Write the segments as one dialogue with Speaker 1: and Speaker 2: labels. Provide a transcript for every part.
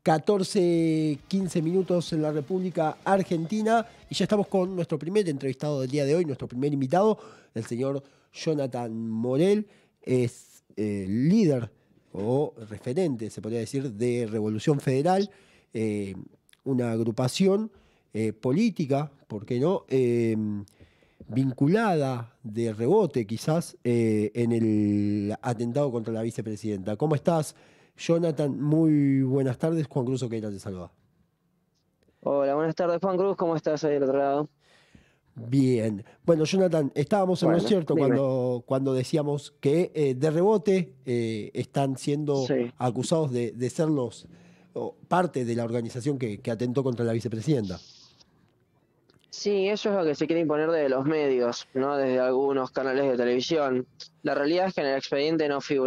Speaker 1: 14:15 minutos en la República Argentina y ya estamos con nuestro primer entrevistado del día de hoy, nuestro primer invitado, el señor Jonathan Morel. Es líder o referente, se podría decir, de Revolución Federal, eh, una agrupación política, ¿por qué no? Vinculada de rebote quizás en el atentado contra la vicepresidenta. ¿Cómo estás, Jonathan? Muy buenas tardes. Juan Cruz Oqueira te saluda.
Speaker 2: Hola, buenas tardes, Juan Cruz, ¿cómo estás ahí del otro lado?
Speaker 1: Bien. Bueno, Jonathan, estábamos en lo
Speaker 2: Bueno,
Speaker 1: cierto
Speaker 2: dime.
Speaker 1: cuando decíamos que de rebote están siendo
Speaker 2: Sí,
Speaker 1: acusados de ser parte de la organización que atentó contra la vicepresidenta.
Speaker 2: sí, eso es lo que se quiere imponer desde los medios, ¿no? Desde algunos canales de televisión. La realidad es que en el expediente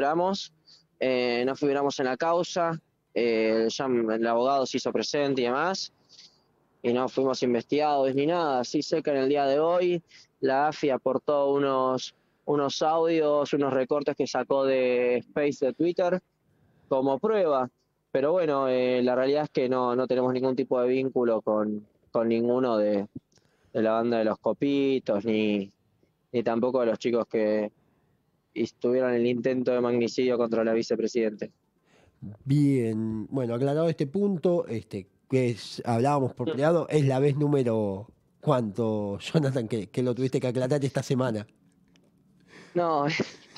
Speaker 2: no figuramos en la causa, ya el abogado se hizo presente y demás, y no fuimos investigados ni nada. Sí sé que en el día de hoy la AFI aportó unos audios, unos recortes que sacó de Space de Twitter como prueba. Pero bueno, la realidad es que no tenemos ningún tipo de vínculo con ninguno de la banda de los Copitos, ni tampoco de los chicos que estuvieron en el intento de magnicidio contra la vicepresidente.
Speaker 1: Bien, bueno, aclarado este punto, hablábamos por privado, es la vez número cuánto, Jonathan, que lo tuviste que aclarar esta semana.
Speaker 2: No,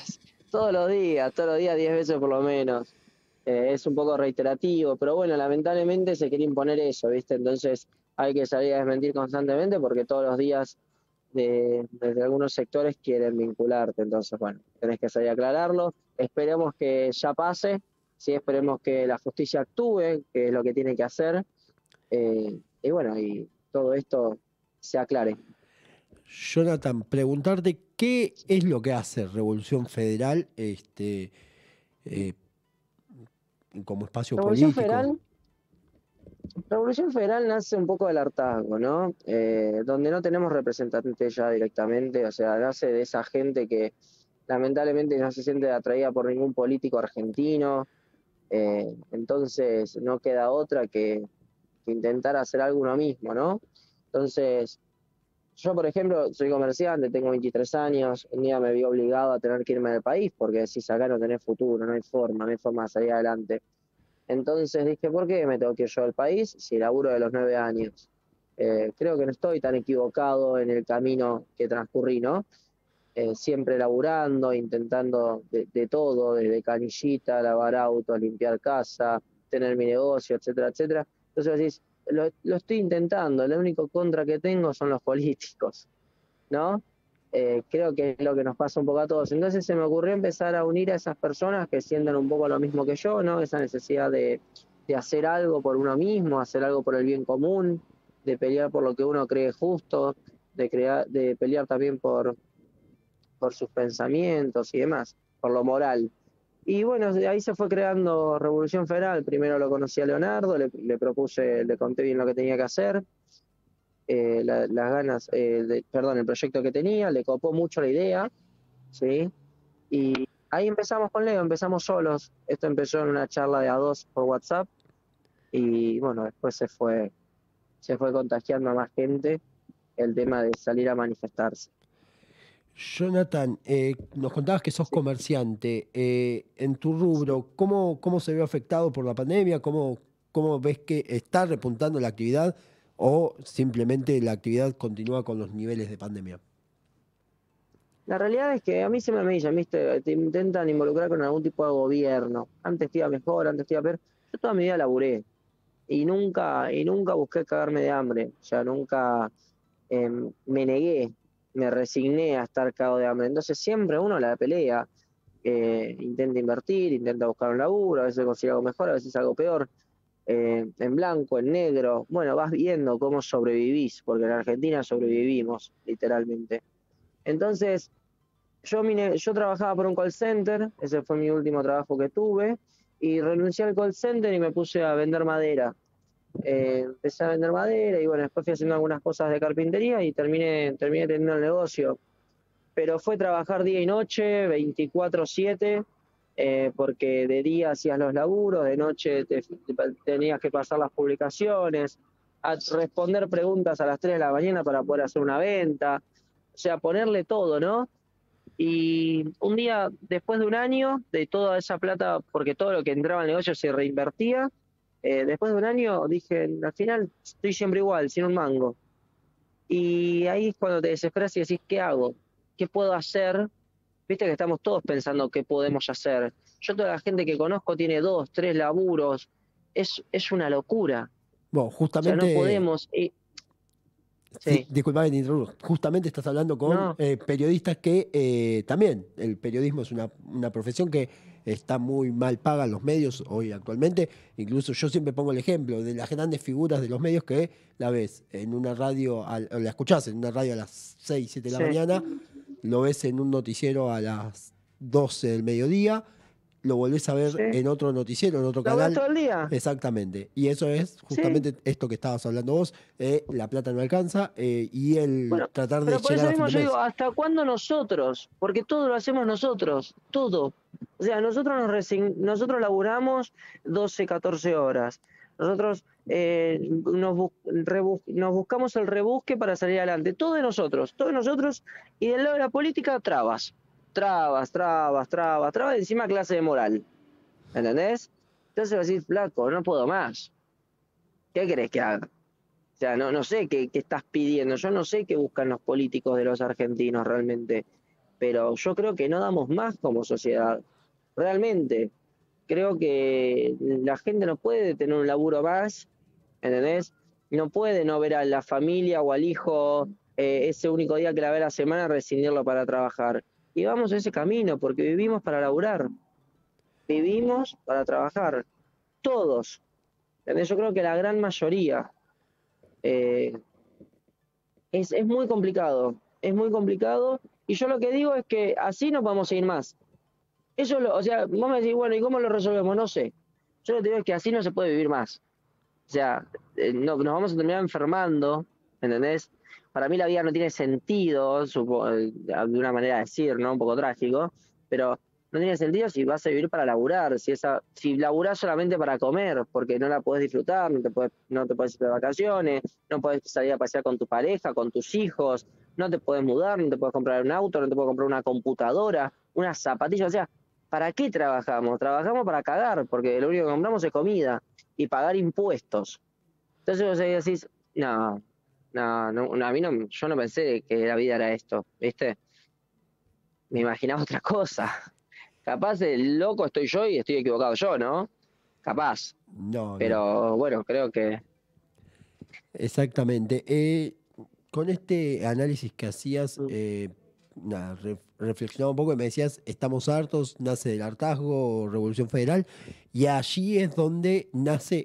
Speaker 2: todos los días, 10 veces por lo menos. Es un poco reiterativo, pero bueno, lamentablemente se quiere imponer eso, ¿viste? Entonces hay que salir a desmentir constantemente porque todos los días desde algunos sectores quieren vincularte. Entonces, bueno, tenés que salir a aclararlo. Esperemos que ya pase, sí, esperemos que la justicia actúe, que es lo que tiene que hacer, y bueno, y todo esto se aclare.
Speaker 1: Jonathan, preguntarte qué es lo que hace Revolución Federal eh, como espacio
Speaker 2: Revolución
Speaker 1: político.
Speaker 2: Federal Revolución Federal nace un poco del hartazgo, ¿no? Donde no tenemos representantes ya directamente, o sea, nace de esa gente que lamentablemente no se siente atraída por ningún político argentino, entonces no queda otra que intentar hacer algo uno mismo, ¿no? Entonces, yo, por ejemplo, soy comerciante, tengo 23 años, un día me vi obligado a tener que irme del país porque si acá no tenés futuro, no hay forma de salir adelante. Entonces dije, ¿por qué me tengo que ir yo al país si laburo de los 9 años? Creo que no estoy tan equivocado en el camino que transcurrí, ¿no? Siempre laburando, intentando de todo, desde canillita, lavar autos, limpiar casa, tener mi negocio, etcétera, etcétera. Entonces decís, lo estoy intentando, el único contra que tengo son los políticos, ¿no? Creo que es lo que nos pasa un poco a todos. Entonces se me ocurrió empezar a unir a esas personas que sienten un poco lo mismo que yo, ¿no? Esa necesidad de hacer algo por uno mismo, hacer algo por el bien común, de pelear por lo que uno cree justo, de pelear también por sus pensamientos y demás, por lo moral. Y bueno, de ahí se fue creando Revolución Federal. Primero lo conocí a Leonardo, le propuse, le conté bien lo que tenía que hacer, las ganas, perdón, el proyecto que tenía, le copó mucho la idea, ¿sí? Y ahí empezamos con Leo, empezamos solos. Esto empezó en una charla de a dos por WhatsApp y bueno, después se fue contagiando a más gente el tema de salir a manifestarse.
Speaker 1: Jonathan, nos contabas que sos
Speaker 2: Sí,
Speaker 1: comerciante. En tu
Speaker 2: sí.
Speaker 1: rubro, ¿cómo se ve afectado por la pandemia? ¿Cómo ves que está repuntando la actividad o simplemente la actividad continúa con los niveles de pandemia?
Speaker 2: La realidad es que a mí siempre me dicen, ¿viste? Te intentan involucrar con algún tipo de gobierno. Antes te iba mejor, antes te iba peor. Yo toda mi vida laburé y nunca busqué cagarme de hambre. O sea, nunca me negué, me resigné a estar cagado de hambre. Entonces siempre uno la pelea, intenta invertir, intenta buscar un laburo, a veces consigue algo mejor, a veces algo peor, en blanco, en negro. Bueno, vas viendo cómo sobrevivís, porque en Argentina sobrevivimos, literalmente. Entonces, yo trabajaba por un call center, ese fue mi último trabajo que tuve, y renuncié al call center y me puse a vender madera. Empecé a vender madera y bueno, después fui haciendo algunas cosas de carpintería y terminé teniendo el negocio. Pero fue trabajar día y noche, 24/7, porque de día hacías los laburos, de noche tenías que pasar las publicaciones, a responder preguntas a las 3 de la mañana para poder hacer una venta, o sea, ponerle todo, ¿no? Y un día, después de un año, de toda esa plata, porque todo lo que entraba al negocio se reinvertía, después de un año dije, al final estoy siempre igual, sin un mango. Y ahí es cuando te desesperas y decís, ¿qué hago? ¿Qué puedo hacer? Viste que estamos todos pensando qué podemos hacer. Yo toda la gente que conozco tiene 2, 3 laburos. Es una locura.
Speaker 1: Bueno,
Speaker 2: O sea, no
Speaker 1: justamente,
Speaker 2: podemos.
Speaker 1: sí,
Speaker 2: Sí,
Speaker 1: disculpa que te interrumpa, justamente estás hablando con
Speaker 2: no,
Speaker 1: periodistas que también el periodismo es una profesión que está muy mal paga en los medios hoy actualmente. Incluso yo siempre pongo el ejemplo de las grandes figuras de los medios que la ves en una radio, o la escuchás en una radio a las 6 7 de la
Speaker 2: sí.
Speaker 1: mañana, lo ves en un noticiero a las 12 del mediodía, lo volvés a ver
Speaker 2: Sí.
Speaker 1: en otro noticiero, en otro
Speaker 2: ¿Lo ves
Speaker 1: canal.
Speaker 2: todo el día?
Speaker 1: Exactamente. Y eso es
Speaker 2: Sí.
Speaker 1: justamente esto que estabas hablando vos, la plata no alcanza y el
Speaker 2: Bueno,
Speaker 1: tratar de
Speaker 2: pero por
Speaker 1: llegar
Speaker 2: eso
Speaker 1: a fin
Speaker 2: mismo
Speaker 1: de
Speaker 2: yo digo,
Speaker 1: mes.
Speaker 2: ¿hasta cuándo nosotros? Porque todo lo hacemos nosotros, todo. O sea, nosotros laburamos 12, 14 horas. Nosotros nos buscamos el rebusque para salir adelante. Todo de nosotros, todo de nosotros. Y del lado de la política, trabas. Trabas, trabas, trabas, trabas. Y encima clase de moral. ¿Entendés? Entonces vas a decir, flaco, no puedo más. ¿Qué querés que haga? O sea, no sé qué estás pidiendo, yo no sé qué buscan los políticos de los argentinos realmente, pero yo creo que no damos más como sociedad, realmente. Creo que la gente no puede tener un laburo más, ¿entendés? No puede no ver a la familia o al hijo ese único día que la ve a la semana, rescindirlo para trabajar. Y vamos a ese camino, porque vivimos para laburar, vivimos para trabajar, todos. ¿Entendés? Yo creo que la gran mayoría. Eh, es es muy complicado, y yo lo que digo es que así no vamos a ir más. O sea, vos me decís, bueno, ¿y cómo lo resolvemos? No sé. Yo lo que digo es que así no se puede vivir más. O sea, no, nos vamos a terminar enfermando, ¿entendés? Para mí la vida no tiene sentido, de una manera de decir, ¿no? Un poco trágico, pero no tiene sentido si vas a vivir para laburar, si laburás solamente para comer, porque no la podés disfrutar, no te podés ir de vacaciones, no podés salir a pasear con tu pareja, con tus hijos, no te podés mudar, no te podés comprar un auto, no te podés comprar una computadora, unas zapatillas, o sea, ¿para qué trabajamos? Trabajamos para cagar, porque lo único que compramos es comida y pagar impuestos. Entonces vos ahí decís, a mí no, yo no pensé que la vida era esto, ¿viste? Me imaginaba otra cosa. Capaz el loco estoy yo y estoy equivocado yo, ¿no? Capaz.
Speaker 1: No, no.
Speaker 2: Pero bueno, creo que
Speaker 1: Exactamente. Con este análisis que hacías,
Speaker 2: mm,
Speaker 1: nada, reflexionaba un poco y me decías, estamos hartos, nace del hartazgo, Revolución Federal, y allí es donde nace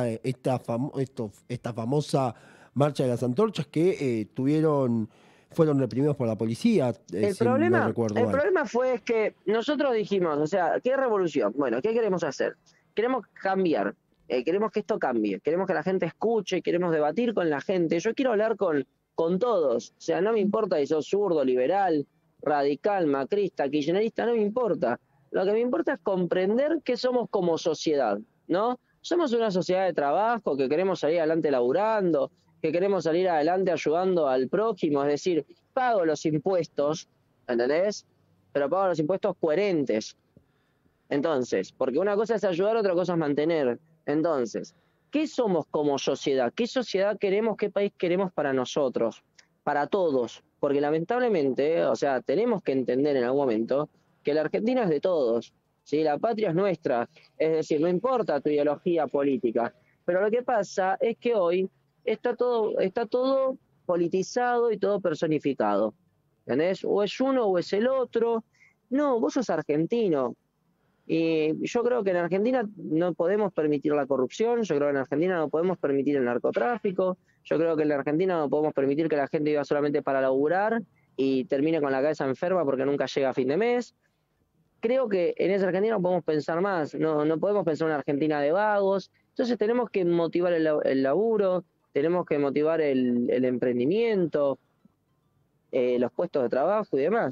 Speaker 1: esta famosa marcha de las antorchas que fueron reprimidos por la policía, si no recuerdo
Speaker 2: el
Speaker 1: mal.
Speaker 2: problema fue que nosotros dijimos, o sea, ¿qué revolución? Bueno, ¿qué queremos hacer? Queremos cambiar, queremos que esto cambie, queremos que la gente escuche, queremos debatir con la gente. Yo quiero hablar con todos, o sea, no me importa si sos zurdo, liberal, radical, macrista, kirchnerista, no me importa. Lo que me importa es comprender qué somos como sociedad, ¿no? Somos una sociedad de trabajo que queremos salir adelante laburando, que queremos salir adelante ayudando al prójimo, es decir, pago los impuestos, ¿entendés? Pero pago los impuestos coherentes. Entonces, porque una cosa es ayudar, otra cosa es mantener. Entonces, ¿qué somos como sociedad? ¿Qué sociedad queremos? ¿Qué país queremos para nosotros? Para todos. Porque lamentablemente, o sea, tenemos que entender en algún momento que la Argentina es de todos. ¿Sí? La patria es nuestra. Es decir, no importa tu ideología política. Pero lo que pasa es que hoy está todo politizado y todo personificado. ¿Entendés? O es uno o es el otro. No, vos sos argentino. Y yo creo que en Argentina no podemos permitir la corrupción, yo creo que en Argentina no podemos permitir el narcotráfico, yo creo que en Argentina no podemos permitir que la gente viva solamente para laburar y termine con la cabeza enferma porque nunca llega a fin de mes. Creo que en esa Argentina no podemos pensar más, no podemos pensar en una Argentina de vagos. Entonces tenemos que motivar el laburo, tenemos que motivar el emprendimiento, los puestos de trabajo y demás.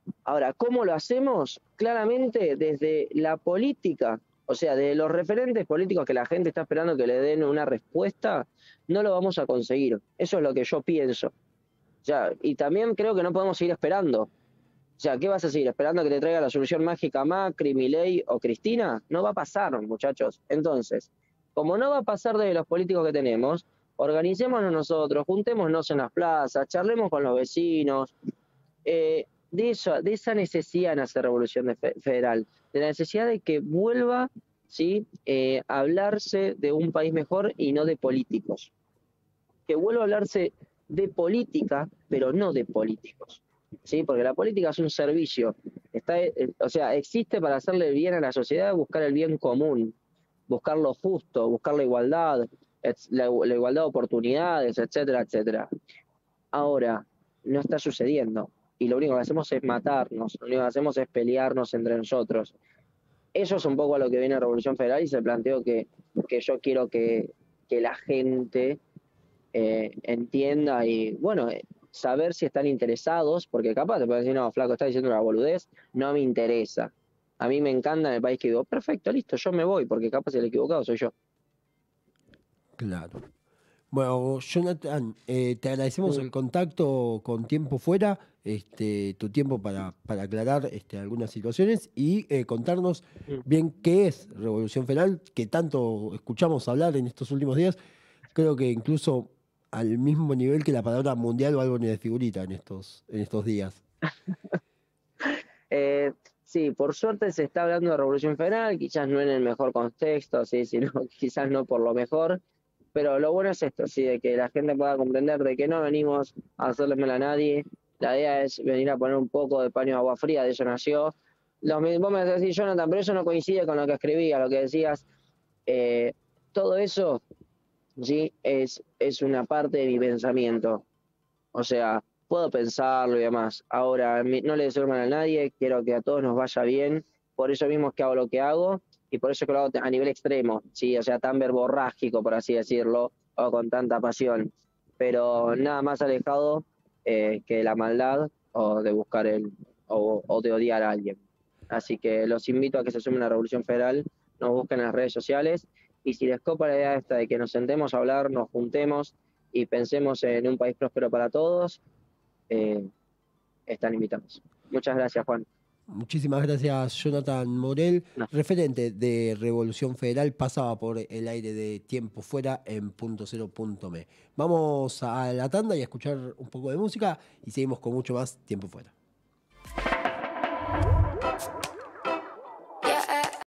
Speaker 2: Ahora, ¿cómo lo hacemos? Claramente desde la política, o sea, de los referentes políticos que la gente está esperando que le den una respuesta, no lo vamos a conseguir. Eso es lo que yo pienso. O sea, y también creo que no podemos seguir esperando. O sea, ¿qué vas a seguir? ¿Esperando que te traiga la solución mágica Macri, Milei o Cristina? No va a pasar, muchachos. Entonces, como no va a pasar de los políticos que tenemos, organicémonos nosotros, juntémonos en las plazas, charlemos con los vecinos, de esa necesidad en hacer revolución federal, de la necesidad de que vuelva, ¿sí? A hablarse de un país mejor y no de políticos. Que vuelva a hablarse de política, pero no de políticos. ¿Sí? Porque la política es un servicio. O sea, existe para hacerle bien a la sociedad, buscar el bien común, buscar lo justo, buscar la igualdad, la igualdad de oportunidades, etcétera, etcétera. Ahora, no está sucediendo. Y lo único que hacemos es matarnos, lo único que hacemos es pelearnos entre nosotros. Eso es un poco a lo que viene Revolución Federal y se planteó que yo quiero que la gente entienda y, bueno, saber si están interesados, porque capaz te pueden decir, no, flaco, está diciendo una boludez, no me interesa. A mí me encanta en el país que digo, perfecto, listo, yo me voy, porque capaz el equivocado soy yo.
Speaker 1: Claro. Bueno, Jonathan, te agradecemos
Speaker 2: Mm,
Speaker 1: el contacto con Tiempo Fuera, tu tiempo para aclarar algunas situaciones y contarnos
Speaker 2: mm.
Speaker 1: bien qué es Revolución Federal, que tanto escuchamos hablar en estos últimos días. Creo que incluso al mismo nivel que la palabra mundial o algo ni de figurita en estos días.
Speaker 2: Eh, sí, por suerte se está hablando de Revolución Federal, quizás no en el mejor contexto, sí, sino quizás no por lo mejor, pero lo bueno es esto, sí, de que la gente pueda comprender de que no venimos a hacerle mal a nadie, la idea es venir a poner un poco de paño de agua fría, de eso nació. Vos me decís, Jonathan, pero eso no coincide con lo que escribía, lo que decías. Eh, Todo eso, sí, es una parte de mi pensamiento. O sea, puedo pensarlo y demás. Ahora, no le deseo mal a nadie, quiero que a todos nos vaya bien, por eso mismo es que hago lo que hago y por eso que lo hago a nivel extremo, ¿sí? O sea, tan verborrágico, por así decirlo, o con tanta pasión. Pero nada más alejado que de la maldad o de buscar o de odiar a alguien. Así que los invito a que se sumen a la Revolución Federal, nos busquen en las redes sociales y si les copa la idea esta de que nos sentemos a hablar, nos juntemos y pensemos en un país próspero para todos, eh, están invitados. Muchas gracias, Juan.
Speaker 1: Muchísimas gracias, Jonathan Morel,
Speaker 2: No.
Speaker 1: referente de Revolución Federal, pasaba por el aire de Tiempo Fuera en punto cero punto me. Vamos a la tanda y a escuchar un poco de música y seguimos con mucho más Tiempo Fuera.